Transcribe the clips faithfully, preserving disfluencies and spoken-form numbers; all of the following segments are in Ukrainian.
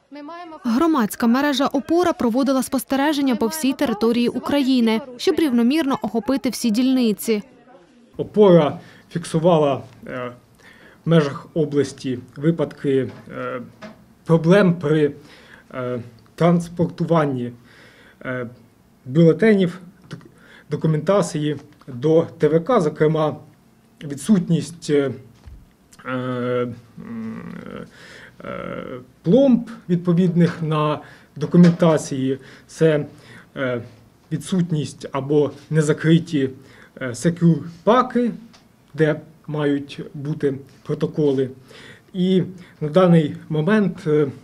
Громадська мережа «Опора» проводила спостереження по всій території України, щоб рівномірно охопити всі дільниці. «Опора» фіксувала в межах області випадки проблем при транспортуванні бюлетенів, документації до Те Ве Ка, зокрема відсутність пломб відповідних на документації, це відсутність або незакриті секюр-паки, де мають бути протоколи. І на даний момент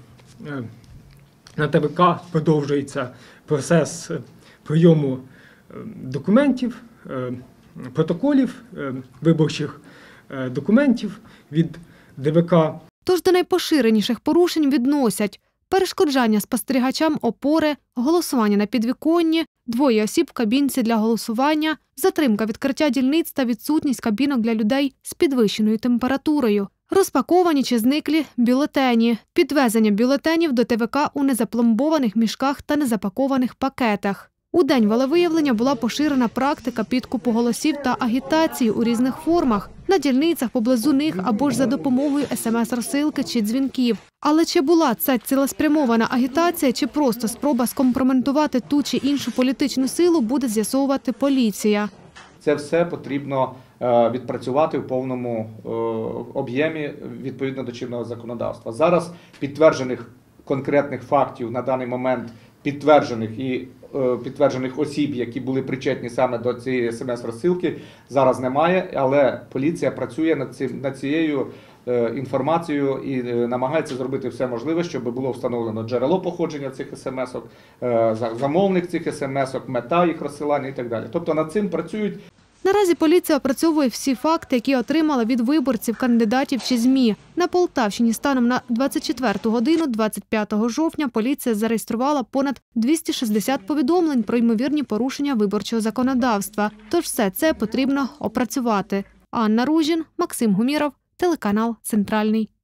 на Те Ве Ка продовжується процес прийому документів, протоколів, виборчих документів від Де Ве Ка. Тож до найпоширеніших порушень відносять перешкоджання спостерігачам «Опори», голосування на підвіконні, двоє осіб в кабінці для голосування, затримка відкриття дільниць та відсутність кабінок для людей з підвищеною температурою, розпаковані чи зниклі бюлетені, підвезення бюлетенів до Те Ве Ка у незапломбованих мішках та незапакованих пакетах. У день волевиявлення була поширена практика підкупу голосів та агітації у різних формах, на дільницях, поблизу них або ж за допомогою ес ем ес-розсилки чи дзвінків. Але чи була це цілеспрямована агітація, чи просто спроба скомпрометувати ту чи іншу політичну силу, буде з'ясовувати поліція. Це все потрібно відпрацювати в повному об'ємі відповідно до чинного законодавства. Зараз підтверджених конкретних фактів на даний момент підтверджених і підтверджених осіб, які були причетні саме до цієї ес ем ес-розсилки, зараз немає, але поліція працює над цим, над цією інформацією і намагається зробити все можливе, щоб було встановлено джерело походження цих ес ем ес-ок, замовник цих ес ем ес-ок, мета їх розсилання і так далі. Тобто над цим працюють. Наразі поліція опрацьовує всі факти, які отримала від виборців, кандидатів чи ЗМІ. На Полтавщині станом на двадцять четверту годину двадцять п'ятого жовтня поліція зареєструвала понад двісті шістдесят повідомлень про ймовірні порушення виборчого законодавства. Тож все це потрібно опрацювати. Анна Ружін, Максим Гуміров, телеканал «Центральний».